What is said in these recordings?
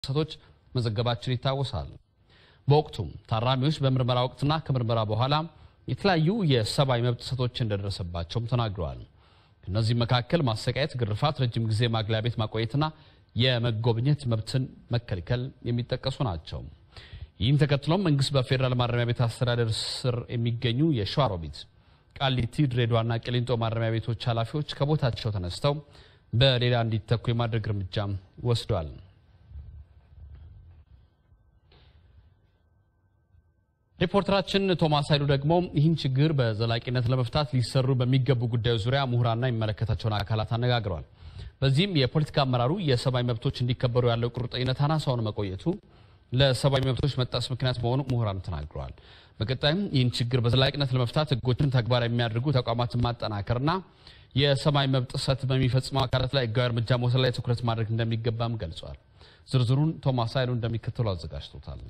ሰቶች መዘገባችን ይታወሳል። በወቅቱም ታራሚዎች በምርመራ ወቅትና ከምርመራ በኋላ የተለያዩ የሰብአዊ መብት ጥሰቶች እንደደረሰባቸው ተናግረዋል። ከነዚህ መካከል ማሰቃየት፣ ግርፋት፣ ረጅም ጊዜ ማግለያ ቤት ማቆየትና የመጎብኘት መብትን መከልከል የሚጠቀሱ ናቸው። ይህን ተከትሎም መንግስት በፌደራል ማረሚያ ቤት አስተዳደር ስር የሚገኙ የሸዋሮቢት፣ ቃሊቲ፣ ድሬዳዋና ቂሊንጦ ማረሚያ ቤቶች ኃላፊዎች ከቦታቸው ተነስተው በሌላ እንዲተኩ የማድረግ እርምጃ ወስደዋል። ሪፖርተራችን ቶማስ አይዱ ደግሞ ይህን ችግር በዘላቂነት ለመፍታት ሊሰሩ በሚገቡ ጉዳዮች ዙሪያ ምሁራንና የሚመለከታቸውን አካላት አነጋግረዋል። በዚህም የፖለቲካ አመራሩ የሰብአዊ መብቶች እንዲከበሩ ያለው ቁርጠኝነት አናሳውን መቆየቱ ለሰብአዊ መብቶች መጣስ ምክንያት መሆኑ ምሁራን ተናግረዋል። በቀጣይም ይህን ችግር በዘላቂነት ለመፍታት ህጎችን ተግባራዊ የሚያደርጉ ተቋማትን ማጠናከርና የሰብአዊ መብት ጥሰት በሚፈጽሙ አካላት ላይ ህጋዊ እርምጃ መውሰድ ላይ ትኩረት ማድረግ እንደሚገባም ገልጿል። ዝርዝሩን ቶማስ አይዱ እንደሚከተለው አዘጋጅቶታል።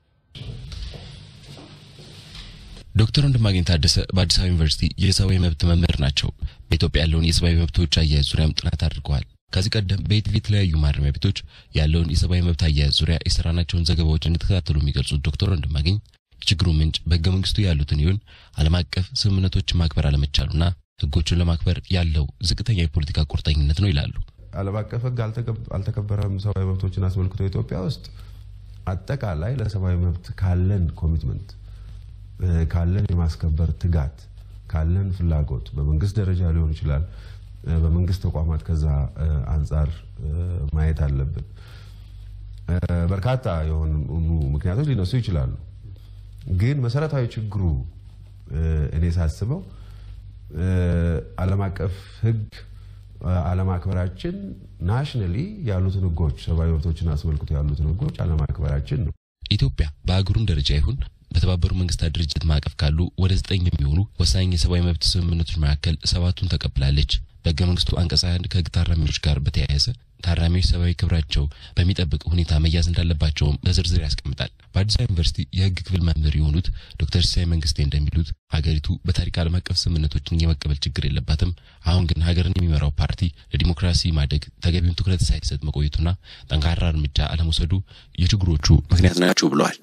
ዶክተር ወንድማገኝ ታደሰ በአዲስ አበባ ዩኒቨርሲቲ የሰብአዊ መብት መምህር ናቸው። በኢትዮጵያ ያለውን የሰብአዊ መብቶች አያያዝ ዙሪያም ጥናት አድርገዋል። ከዚህ ቀደም በኢቲቪ የተለያዩ ማረሚያ ቤቶች ያለውን የሰብአዊ መብት አያያዝ ዙሪያ የሰራናቸውን ዘገባዎች እንድትከታተሉ የሚገልጹት ዶክተር ወንድማገኝ ችግሩ ምንጭ በህገ መንግስቱ ያሉትን ይሁን ዓለም አቀፍ ስምምነቶችን ማክበር አለመቻሉና ህጎቹን ለማክበር ያለው ዝቅተኛ የፖለቲካ ቁርጠኝነት ነው ይላሉ። ዓለም አቀፍ ህግ አልተከበረም። ሰብአዊ መብቶችን አስመልክቶ ኢትዮጵያ ውስጥ አጠቃላይ ለሰብአዊ መብት ካለን ኮሚትመንት ካለን የማስከበር ትጋት ካለን ፍላጎት በመንግስት ደረጃ ሊሆን ይችላል በመንግስት ተቋማት ከዛ አንፃር ማየት አለብን። በርካታ የሆኑ ምክንያቶች ሊነሱ ይችላሉ። ግን መሰረታዊ ችግሩ እኔ ሳስበው ዓለም አቀፍ ህግ አለማክበራችን ናሽናሊ ያሉትን ህጎች ሰብአዊ መብቶችን አስመልክቶ ያሉትን ህጎች አለማክበራችን ነው። ኢትዮጵያ በአገሩን ደረጃ ይሁን በተባበሩ መንግስታት ድርጅት ማዕቀፍ ካሉ ወደ 9 የሚሆኑ ወሳኝ የሰብአዊ መብት ስምምነቶች መካከል 7ቱን ተቀብላለች። በህገ መንግስቱ አንቀጽ 1 ከህግ ታራሚዎች ጋር በተያያዘ ታራሚዎች ሰብአዊ ክብራቸው በሚጠብቅ ሁኔታ መያዝ እንዳለባቸው በዝርዝር ያስቀምጣል። በአዲስ አበባ ዩኒቨርሲቲ የህግ ክፍል መምህር የሆኑት ዶክተር ሲሳይ መንግስቴ እንደሚሉት ሀገሪቱ በታሪክ ዓለም አቀፍ ስምምነቶችን የመቀበል ችግር የለባትም። አሁን ግን ሀገርን የሚመራው ፓርቲ ለዲሞክራሲ ማደግ ተገቢውን ትኩረት ሳይሰጥ መቆየቱና ጠንካራ እርምጃ አለመውሰዱ የችግሮቹ ምክንያት ናቸው ብለዋል።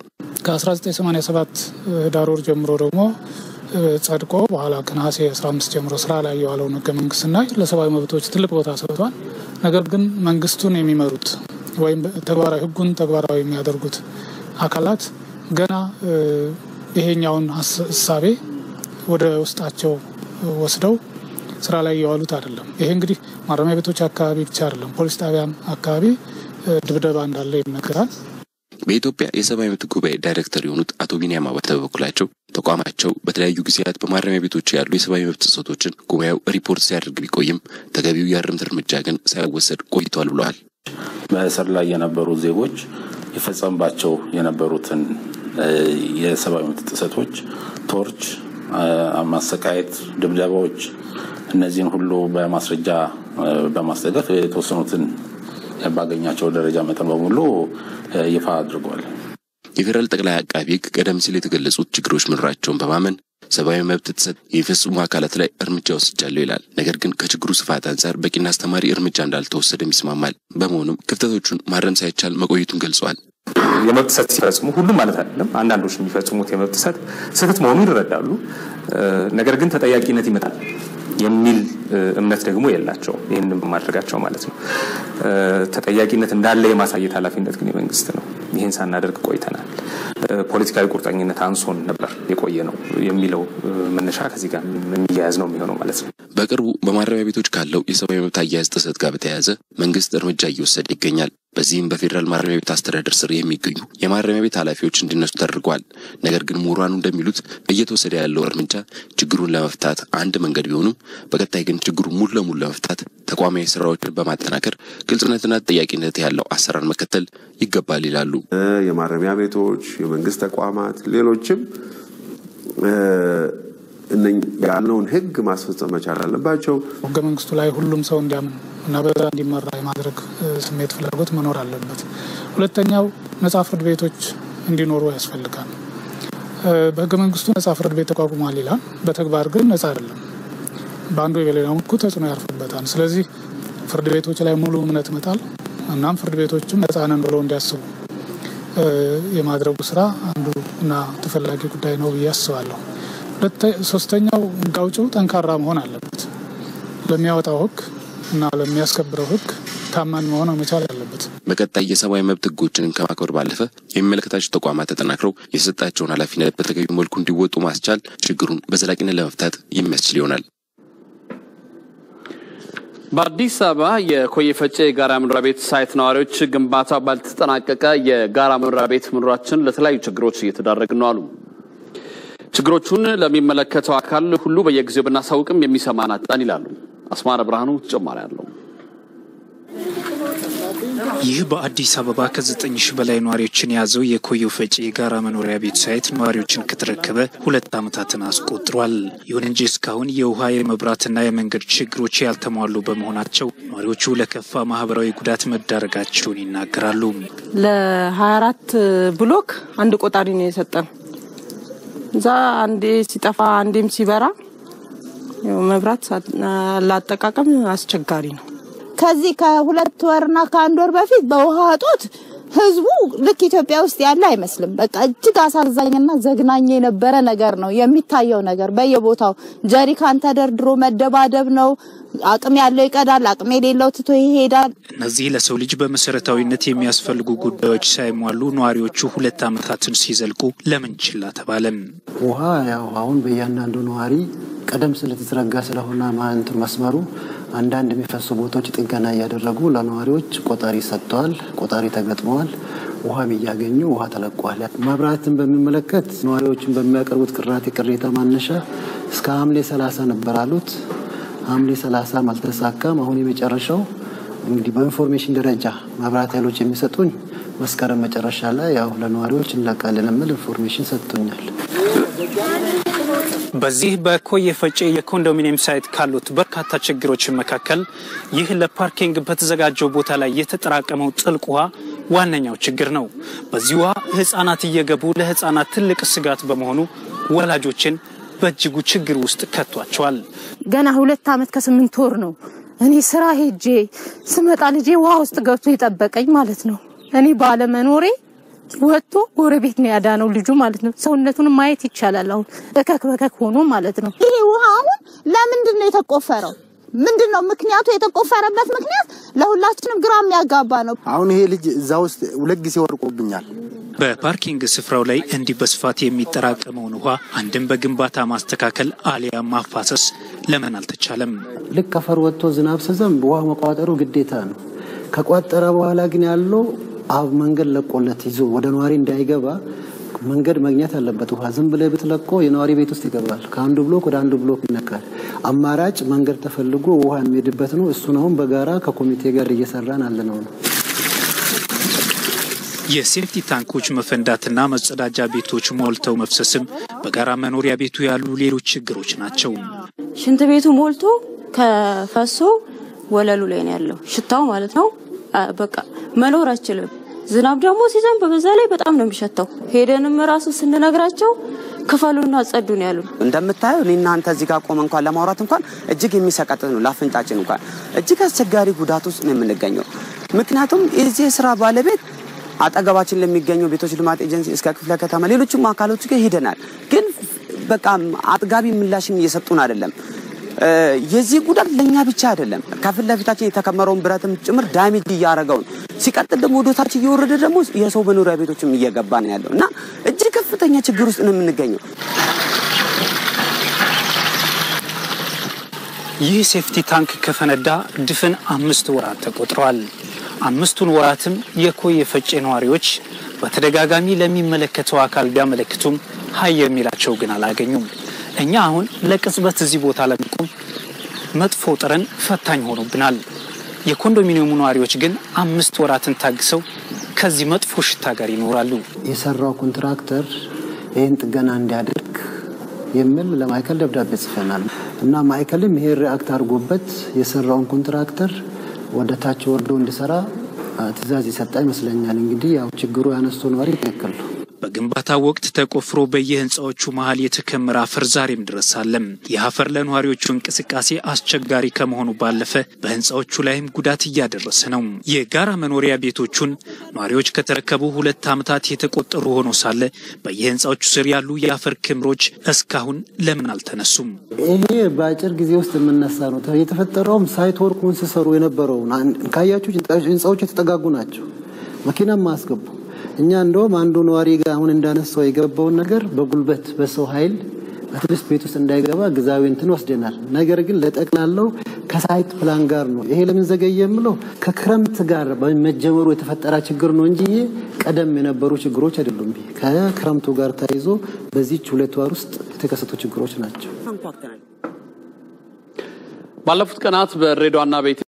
ከ1987 ዳር ወር ጀምሮ ደግሞ ጸድቆ በኋላ ከነሐሴ 15 ጀምሮ ስራ ላይ የዋለው ህገ መንግስትና ለሰብአዊ መብቶች ትልቅ ቦታ ሰጥቷል። ነገር ግን መንግስቱን የሚመሩት ወይም ተግባራዊ ህጉን ተግባራዊ የሚያደርጉት አካላት ገና ይሄኛውን ሐሳቤ ወደ ውስጣቸው ወስደው ስራ ላይ የዋሉት አይደለም። ይሄ እንግዲህ ማረሚያ ቤቶች አካባቢ ብቻ አይደለም፣ ፖሊስ ጣቢያም አካባቢ ድብደባ እንዳለ ይነገራል። በኢትዮጵያ የሰብአዊ መብት ጉባኤ ዳይሬክተር የሆኑት አቶ ቢኒያም በተበኩላቸው ተቋማቸው በተለያዩ ጊዜያት በማረሚያ ቤቶች ያሉ የሰብአዊ መብት ጥሰቶችን ጉባኤው ሪፖርት ሲያደርግ ቢቆይም ተገቢው የእርምት እርምጃ ግን ሳይወሰድ ቆይቷል ብለዋል። በእስር ላይ የነበሩ ዜጎች የፈጸሙባቸው የነበሩትን የሰብአዊ መብት ጥሰቶች፣ ቶርች፣ ማሰቃየት፣ ድብደባዎች እነዚህን ሁሉ በማስረጃ በማስደገፍ የተወሰኑትን ባገኛቸው ደረጃ መጠን በሙሉ ይፋ አድርጓል። የፌደራል ጠቅላይ አቃቤ ሕግ ቀደም ሲል የተገለጹት ችግሮች መኖራቸውን በማመን ሰብአዊ መብት ጥሰት የሚፈጽሙ አካላት ላይ እርምጃ ወስጃለሁ ይላል። ነገር ግን ከችግሩ ስፋት አንፃር በቂና አስተማሪ እርምጃ እንዳልተወሰደም ይስማማል። በመሆኑም ክፍተቶቹን ማረም ሳይቻል መቆየቱን ገልጿል። የመብት ጥሰት ሲፈጽሙ ሁሉም ማለት አይደለም፣ አንዳንዶች የሚፈጽሙት የመብት ጥሰት ስህተት መሆኑን ይረዳሉ። ነገር ግን ተጠያቂነት ይመጣል የሚል እምነት ደግሞ የላቸው። ይሄንን በማድረጋቸው ማለት ነው። ተጠያቂነት እንዳለ የማሳየት ኃላፊነት ግን የመንግስት ነው። ይሄን ሳናደርግ ቆይተናል። ፖለቲካዊ ቁርጠኝነት አንሶን ነበር የቆየ ነው የሚለው መነሻ ከዚህ ጋር የሚያያዝ ነው የሚሆነው ማለት ነው። በቅርቡ በማረሚያ ቤቶች ካለው የሰብአዊ መብት አያያዝ ጥሰት ጋር በተያያዘ መንግስት እርምጃ እየወሰደ ይገኛል። በዚህም በፌደራል ማረሚያ ቤት አስተዳደር ስር የሚገኙ የማረሚያ ቤት ኃላፊዎች እንዲነሱ ተደርጓል። ነገር ግን ምሁራኑ እንደሚሉት እየተወሰደ ያለው እርምጃ ችግሩን ለመፍታት አንድ መንገድ ቢሆንም በቀጣይ ግን ችግሩን ሙሉ ለሙሉ ለመፍታት ተቋማዊ ስራዎችን በማጠናከር ግልጽነትና ተጠያቂነት ያለው አሰራር መከተል ይገባል ይላሉ። የማረሚያ ቤቶች፣ የመንግስት ተቋማት፣ ሌሎችም ያለውን ህግ ማስፈጸም መቻል አለባቸው። ህገ መንግስቱ ላይ ሁሉም ሰው እንዲያምን እና በዛ እንዲመራ የማድረግ ስሜት ፍላጎት መኖር አለበት። ሁለተኛው ነጻ ፍርድ ቤቶች እንዲኖሩ ያስፈልጋል። በህገ መንግስቱ ነጻ ፍርድ ቤት ተቋቁሟል ይላል። በተግባር ግን ነጻ አይደለም። በአንዱ የሌላው መልኩ ተጽዕኖ ያርፍበታል። ስለዚህ ፍርድ ቤቶች ላይ ሙሉ እምነት መጣል እናም ፍርድ ቤቶችም ነፃነን ብለው እንዲያስቡ የማድረጉ ስራ አንዱና ተፈላጊ ጉዳይ ነው ብዬ አስባለሁ። ሶስተኛው ሕግ አውጪው ጠንካራ መሆን አለበት። ለሚያወጣው ሕግ እና ለሚያስከብረው ሕግ ታማኝ መሆን መቻል አለበት። በቀጣይ የሰብአዊ መብት ሕጎችን ከማክበር ባለፈ የሚመለከታቸው ተቋማት ተጠናክረው የሰጣቸውን ኃላፊነት በተገቢው መልኩ እንዲወጡ ማስቻል ችግሩን በዘላቂነት ለመፍታት የሚያስችል ይሆናል። በአዲስ አበባ የኮየ ፈጬ የጋራ መኖሪያ ቤት ሳይት ነዋሪዎች ግንባታው ባልተጠናቀቀ የጋራ መኖሪያ ቤት መኖራችን ለተለያዩ ችግሮች እየተዳረግን ነው አሉ። ችግሮቹን ለሚመለከተው አካል ሁሉ በየጊዜው ብናሳውቅም የሚሰማን አጣን ይላሉ። አስማረ ብርሃኑ ተጨማሪ አለው። ይህ በአዲስ አበባ ከ9,000 በላይ ነዋሪዎችን ያዘው የኮየ ፈጬ የጋራ መኖሪያ ቤት ሳይት ነዋሪዎችን ከተረከበ 2 ዓመታትን አስቆጥሯል። ይሁን እንጂ እስካሁን የውሃ የመብራትና የመንገድ ችግሮች ያልተሟሉ በመሆናቸው ነዋሪዎቹ ለከፋ ማህበራዊ ጉዳት መዳረጋቸውን ይናገራሉ። ለ24 ብሎክ አንድ ቆጣሪ ነው የሰጠን። እዛ አንዴ ሲጠፋ አንዴም ሲበራ መብራት ላጠቃቀም አስቸጋሪ ነው። ከዚህ ከ2 ወርና ከ1 ወር በፊት በውሃ እጦት ህዝቡ ልክ ኢትዮጵያ ውስጥ ያለ አይመስልም። በቃ እጅግ አሳዛኝና ዘግናኝ የነበረ ነገር ነው የሚታየው ነገር። በየቦታው ጀሪካን ተደርድሮ መደባደብ ነው። አቅም ያለው ይቀዳል፣ አቅም የሌለው ትቶ ይሄዳል። እነዚህ ለሰው ልጅ በመሰረታዊነት የሚያስፈልጉ ጉዳዮች ሳይሟሉ ነዋሪዎቹ 2 ዓመታትን ሲዘልቁ ለምን ችላ ተባለም? ውሃ ያው አሁን በእያንዳንዱ ነዋሪ ቀደም ስለተዘረጋ ስለሆነ ማንቱ መስመሩ አንዳንድ የሚፈሱ ቦታዎች ጥገና ያደረጉ ለነዋሪዎች ቆጣሪ ሰጥተዋል። ቆጣሪ ተገጥመዋል። ውሃም እያገኙ ውሃ ተለቋል። መብራትን በሚመለከት ነዋሪዎችን በሚያቀርቡት ቅሬታ ማነሻ እስከ ሐምሌ 30 ነበር አሉት። ሐምሌ 30 አልተሳካም። አሁን የመጨረሻው እንግዲህ በኢንፎርሜሽን ደረጃ መብራት ኃይሎች የሚሰጡኝ መስከረም መጨረሻ ላይ ያው ለነዋሪዎች እንለቃለን የሚል ኢንፎርሜሽን ሰጥቶኛል። በዚህ በኮየ ፈጬ የኮንዶሚኒየም ሳይት ካሉት በርካታ ችግሮች መካከል ይህ ለፓርኪንግ በተዘጋጀው ቦታ ላይ የተጠራቀመው ጥልቅ ውሃ ዋነኛው ችግር ነው። በዚህ ውሃ ህፃናት እየገቡ ለህፃናት ትልቅ ስጋት በመሆኑ ወላጆችን በእጅጉ ችግር ውስጥ ከቷቸዋል። ገና 2 ዓመት ከ8 ወር ነው እኔ ስራ ሄጄ ስመጣ ልጄ ውሃ ውስጥ ገብቶ ይጠበቀኝ ማለት ነው። እኔ ባለመኖሬ ወጥቶ ጎረቤት ነው ያዳነው ልጁ ማለት ነው። ሰውነቱን ማየት ይቻላል። አሁን በከክ ሆኖ ማለት ነው። ይሄ ውሃ አሁን ለምንድን ነው የተቆፈረው? ምንድነው ምክንያቱ? የተቆፈረበት ምክንያት ለሁላችንም ግራ የሚያጋባ ነው። አሁን ይሄ ልጅ እዛው ውስጥ 2 ጊዜ ወርቆብኛል። በፓርኪንግ ስፍራው ላይ እንዲህ በስፋት የሚጠራቀመውን ውሃ አንድም በግንባታ ማስተካከል አሊያም ማፋሰስ ለምን አልተቻለም? ልክ ከፈር ወጥቶ ዝናብ ሲዘንብ ውሃ መቋጠሩ ግዴታ ነው። ከቋጠረ በኋላ ግን ያለው መንገድ ለቆለት ይዞ ወደ ነዋሪ እንዳይገባ መንገድ ማግኘት አለበት። ውሃ ዝም ብለ ብትለቆ የነዋሪ ቤት ውስጥ ይገባል። ከአንዱ ብሎክ ወደ አንዱ ብሎክ ይነካል። አማራጭ መንገድ ተፈልጎ ውሃ የሚሄድበት ነው። እሱን አሁን በጋራ ከኮሚቴ ጋር እየሰራን አለነው። የሴፍቲ ታንኮች መፈንዳትና መጸዳጃ ቤቶች ሞልተው መፍሰስም በጋራ መኖሪያ ቤቱ ያሉ ሌሎች ችግሮች ናቸው። ሽንት ቤቱ ሞልቶ ከፈሶ ወለሉ ላይ ነው ያለው ሽታው ማለት ነው። በቃ መኖር አይችልም። ዝናብ ደግሞ ሲዘንብ በዛ ላይ በጣም ነው የሚሸተው። ሄደንም ራሱ ስንነግራቸው ክፈሉና ጸዱ ነው ያሉን። እንደምታዩ እኔና አንተ እዚህ ጋር ቆመን እንኳን ለማውራት እንኳን እጅግ የሚሰቀጥጥ ነው። ላፍንጫችን እንኳን እጅግ አስቸጋሪ ጉዳት ውስጥ ነው የምንገኘው። ምክንያቱም እዚህ ስራ ባለቤት አጠገባችን ለሚገኘው ቤቶች ልማት ኤጀንሲ እስከ ክፍለ ከተማ ሌሎችም አካሎች ጋር ሄደናል። ግን በቃ አጥጋቢ ምላሽን እየሰጡን አይደለም። የዚህ ጉዳት ለኛ ብቻ አይደለም። ከፊት ለፊታችን የተከመረውን ብረትም ጭምር ዳሜጅ እያደረገው ነው። ሲቀጥል ደግሞ ወደታች እየወረደ ደግሞ የሰው መኖሪያ ቤቶችም እየገባ ነው ያለውና እጅግ ከፍተኛ ችግር ውስጥ ነው የምንገኘው። ይህ ሴፍቲ ታንክ ከፈነዳ ድፍን 5 ወራት ተቆጥረዋል። 5ቱን ወራትም የኮየ ፈጬ ነዋሪዎች በተደጋጋሚ ለሚመለከተው አካል ቢያመለክቱም ሀይ የሚላቸው ግን አላገኙም። እኛ አሁን ለቅጽበት እዚህ ቦታ ለመቆም መጥፎ ጠረን ፈታኝ ሆኖብናል። የኮንዶሚኒየሙ ነዋሪዎች ግን 5 ወራትን ታግሰው ከዚህ መጥፎ ሽታ ጋር ይኖራሉ። የሰራው ኮንትራክተር ይሄን ጥገና እንዲያደርግ የሚል ለማይከል ደብዳቤ ጽፈናል እና ማይከልም ይሄ ሪአክት አድርጎበት የሰራውን ኮንትራክተር ወደ ታች ወርዶ እንዲሰራ ትዕዛዝ ይሰጣ ይመስለኛል። እንግዲህ ያው ችግሩ ያነሱ ነዋሪ ትክክል ነው። በግንባታ ወቅት ተቆፍሮ በየህንጻዎቹ መሃል የተከመረ አፈር ዛሬም ድረስ አለ። የአፈር ለነዋሪዎቹ እንቅስቃሴ አስቸጋሪ ከመሆኑ ባለፈ በህንጻዎቹ ላይም ጉዳት እያደረሰ ነው። የጋራ መኖሪያ ቤቶቹን ነዋሪዎች ከተረከቡ 2 ዓመታት የተቆጠሩ ሆኖ ሳለ በየህንጻዎቹ ስር ያሉ የአፈር ክምሮች እስካሁን ለምን አልተነሱም? ይሄ በአጭር ጊዜ ውስጥ የምነሳ ነው። የተፈጠረውም ሳይት ወርኩን ሲሰሩ የነበረው ካያችሁ ህንጻዎች የተጠጋጉ ናቸው። መኪናም ማስገቡ እኛ እንደውም አንዱ ነዋሪ ጋር አሁን እንዳነሳው የገባውን ነገር በጉልበት በሰው ኃይል አትሊስት ቤት ውስጥ እንዳይገባ ግዛዊ እንትን ወስደናል። ነገር ግን ለጠቅላላው ከሳይት ፕላን ጋር ነው። ይሄ ለምን ዘገየ የምለው ከክረምት ጋር በመጀመሩ የተፈጠረ ችግር ነው እንጂ ቀደም የነበሩ ችግሮች አይደሉም። ከክረምቱ ጋር ተያይዞ በዚህ 2 ወር ውስጥ የተከሰቱ ችግሮች ናቸው። ባለፉት ቀናት በሬዲዮና በኢትዮ